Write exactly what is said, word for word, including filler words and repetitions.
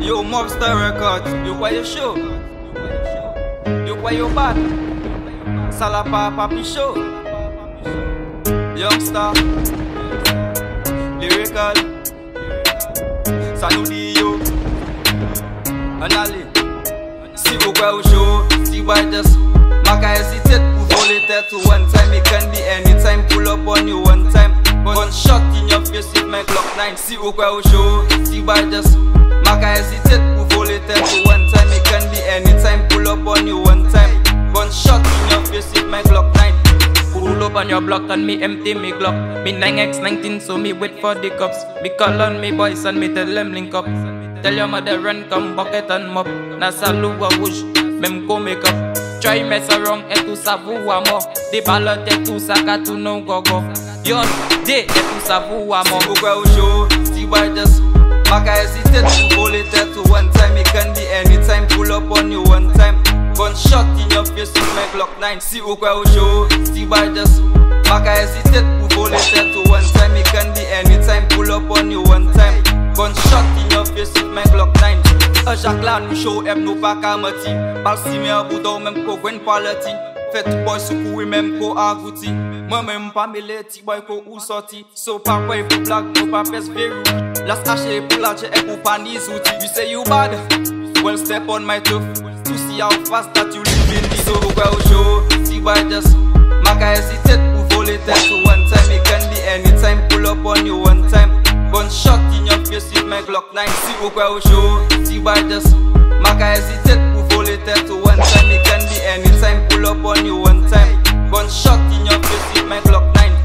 Yo, Mobster Records, you why you show? You why you bad? Salapa Papi Show. Youngster, lyrical, Sanudi yo, Anali. Si vous quoi au show, si why just Maka hesitate, vous voler tête to one time. It can be anytime, pull up on you one time. One shot in your face with my Glock nine. Si vous quoi au show, si why just Maka hesitate, vous voler tête to one time. It can be anytime, pull up on you one time. One shot in your face with my Glock nine. Pull up on your block and me empty me Glock. Me nine X nineteen so me wait for the cops. Me call on me boys and me tell them link up. Tell your mother run come bucket and mop. Na salu wa wouch, même go make up. Try mess around et tout ça vous à mort. Des balles et tout ça ka tout non go go. Yon, day et tout ça vous à mort. Si vous quoi au show, si why just Maka hesitate, vous voler tête to one time. It can be anytime, pull up on you one time. One shot in your face with my Glock nine. Si vous quoi au show, si why just Maka hesitate, vous voler tête to one time. It can be anytime, pull up on you one time. One shot in your face with my Glock nine. A Jacques là nous show M nous pas kamati. Bal si me a boudou même ko gwen quality. Fait boy soukou même ko agouti. Moi même pas mêlé ti boy ko ou sorti. So pas quoi pour blague nous pas pes verrou. Las haché pour la et pour pas ni zouti. You say you bad, well step on my toe. To see how fast that you live in this. So go show, see why just Maka hesitate, pour voler tête to one time. It can be anytime, pull up on you one time. One shot in your face with my Glock nine. Si vous quoi au show, si why just Maka hesitate, pour voler tête to one time. It can be anytime, pull up on you one time. One shot in your face with my Glock nine.